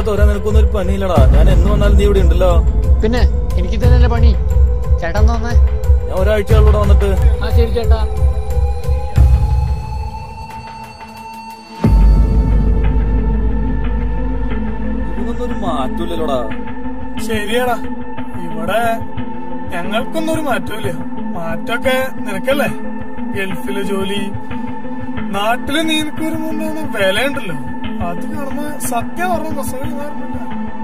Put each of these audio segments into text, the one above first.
തോരാ നിനക്കൊന്നും ഒരു പണിയില്ലടാ. ഞാൻ എന്ന് വന്നാലും നീ ഇവിടെ ഉണ്ടല്ലോ. പിന്നെ എനിക്ക് തന്നെയല്ലേ പണി. ചേട്ടാ എന്നാ വന്നേ? ഞാൻ ഒരാഴ്ചയോടെ വന്നിട്ട്. ആ ശരി ചേട്ടാ. ഇതൊന്നും ഒരു മാറ്റൂലല്ലോടാ. ശരിയാടാ, ഇവിടെ ഞങ്ങൾക്കൊന്നും ഒരു മാറ്റമില്ല. മാറ്റമൊക്കെ നിനക്കല്ലേ. ഗൾഫിലെ ജോലി, നാട്ടില് നീനക്ക് വരുമ്പോണ്ടാണ് വിലയുണ്ടല്ലോ. അത് കാണുമ്പോ സത്യം പറഞ്ഞ പ്രസവം മാറുന്നില്ല.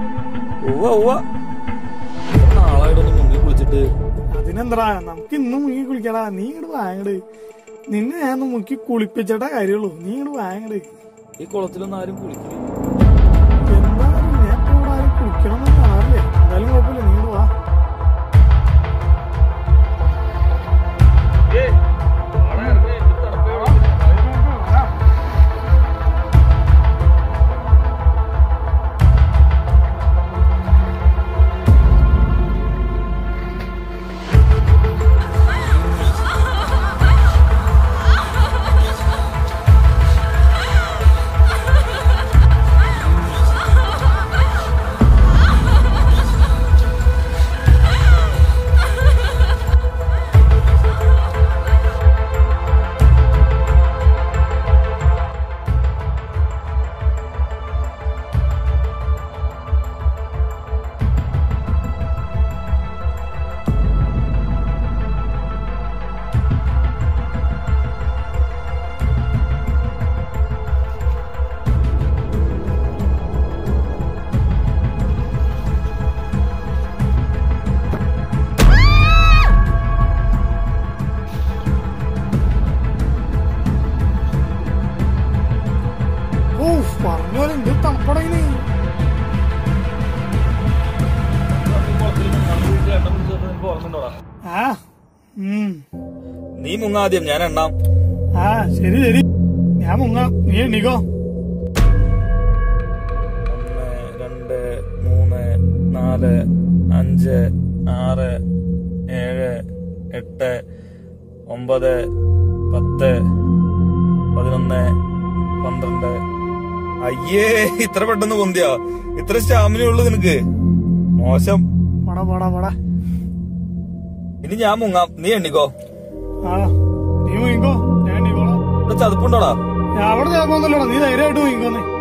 നാളായിട്ടൊന്ന് മുങ്ങി കുളിച്ചിട്ട്. അതിനെന്താ, നമുക്ക് ഇന്നും മുങ്ങി കുളിക്കടാ. നീ ഇങ്ങോട്ട് വാങ്ങട്. നിന്നെ ഞാൻ മുക്കി കുളിപ്പിച്ചിട്ടേ കാര്യമുള്ളൂ. നീ ഇങ്ങോട്ട് വാങ്ങട്. ഈ കുളത്തിലൊന്നും ആരും കുളിക്കില്ല. എന്തായാലും ഞാൻ ഇവിടെ ആരും കുളിക്കണമെന്ന് അറിയില്ല. എന്തായാലും കുഴപ്പമില്ല, നീ ഇങ്ങോട്ട് വാ. പറഞ്ഞോലെന്ത് തണുപ്പടയിന്. നീ മുങ്ങാദ്യം, ഞാൻ എണ്ണാം. ശരി ശരി, ഞാൻ മുങ്ങാം. നീ എണ്ണിക്കോ. 1 2 3 4 5 6 7 8 9 10 11 12. അയ്യേ, ഇത്ര പെട്ടെന്ന് പൊന്തിയാ? ഇത്ര സ്റ്റാമിന ഉള്ളു നിനക്ക്? മോശം. ഇനി ഞാൻ മുങ്ങാം, നീ എണ്ണിക്കോ. നീ മുങ്ങിക്കോ, ഞാൻ എണ്ണിക്കോളാം. ഇവിടെ ചതുപ്പുണ്ടോടാ? അവിടെ ചതുപ്പൊന്നുമില്ലടാ, നീ ധൈര്യമായിട്ട് മുങ്ങിക്കോന്നേ.